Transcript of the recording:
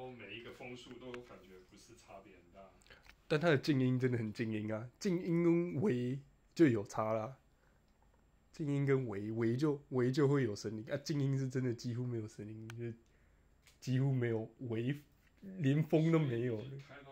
都每一个风速都感觉不是差别很大。 但它的静音真的很静音啊，静音跟微就有差啦。静音跟微就会有声音啊，静音是真的几乎没有声音，就几乎没有微，连风都没有了。 开到